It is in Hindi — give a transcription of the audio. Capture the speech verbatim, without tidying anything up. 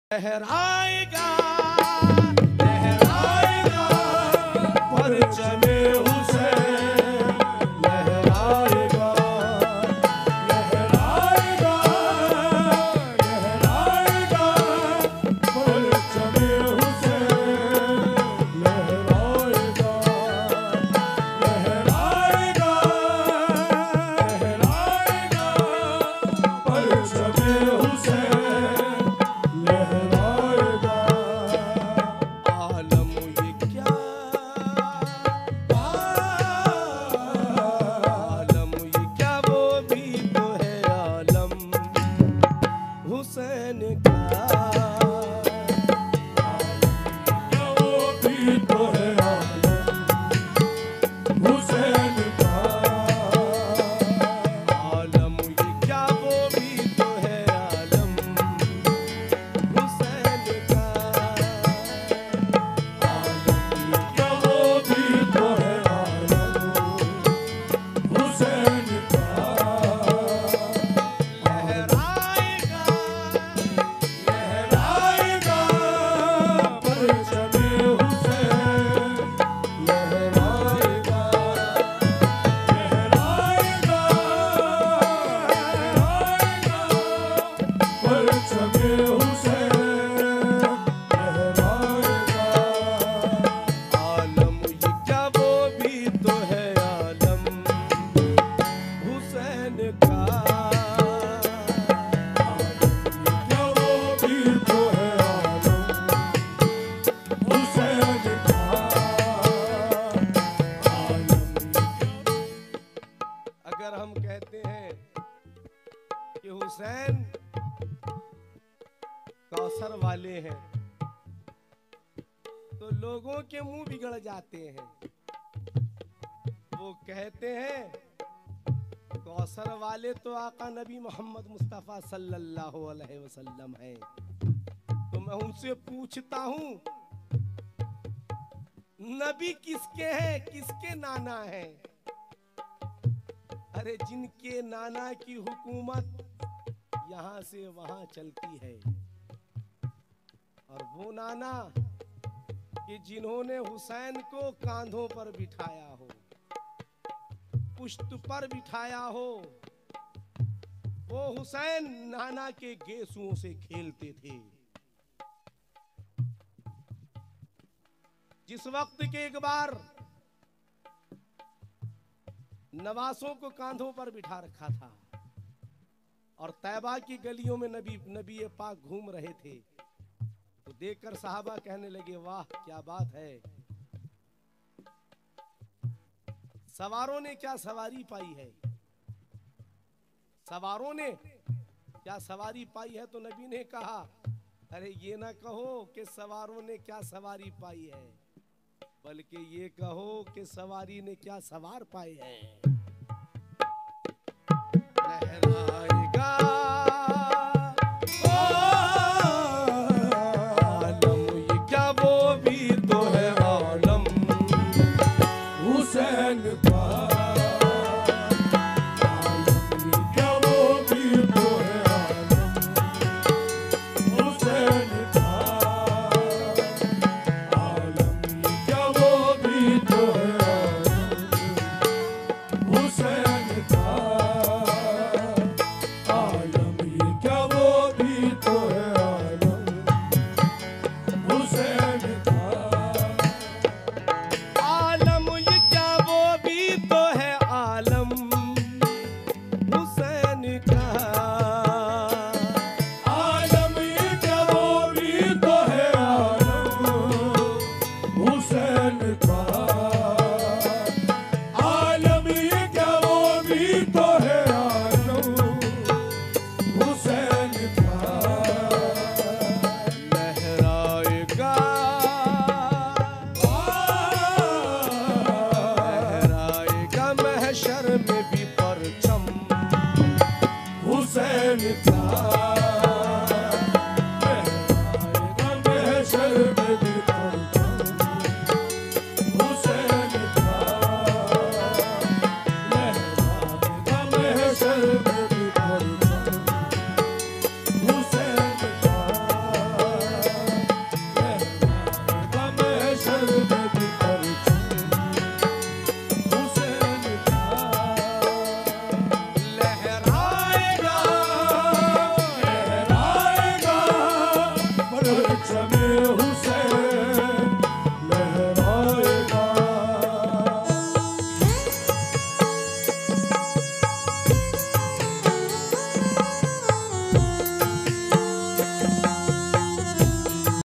लहराएगा लहराएगा परचमे हुसैन लहराएगा लहराएगा लहराएगा परचमे हुसैन लहराएगा लहराएगा लहराएगा परचमे हुसैन हुसैन का वो भी तो है आलम हुसैन का आलम ये क्या वो भी तो है आलम हुसैन का आलम ये क्या वो भी तो है आलम हुसैन का अगर हम कहते हैं कि हुसैन कौसर वाले हैं तो लोगों के मुंह बिगड़ जाते हैं। वो कहते हैं कौसर वाले तो आका नबी मोहम्मद मुस्तफा सल्लल्लाहु अलैहि वसल्लम हैं। तो मैं उनसे पूछता हूं नबी किसके हैं, किसके नाना हैं? अरे जिनके नाना की हुकूमत यहां से वहां चलती है, और वो नाना कि जिन्होंने हुसैन को कांधों पर बिठाया हो, पुश्त पर बिठाया हो, वो हुसैन नाना के गेसुओं से खेलते थे। जिस वक्त के एक बार नवासों को कांधों पर बिठा रखा था और तैबा की गलियों में नबी नबी पाक घूम रहे थे, तो देखकर सहाबा कहने लगे वाह क्या बात है, सवारों ने क्या सवारी पाई है, सवारों ने क्या सवारी पाई है। तो नबी ने कहा अरे ये ना कहो कि सवारों ने क्या सवारी पाई है, बल्कि ये कहो कि सवारी ने क्या सवार पाए हैं। लहराएगा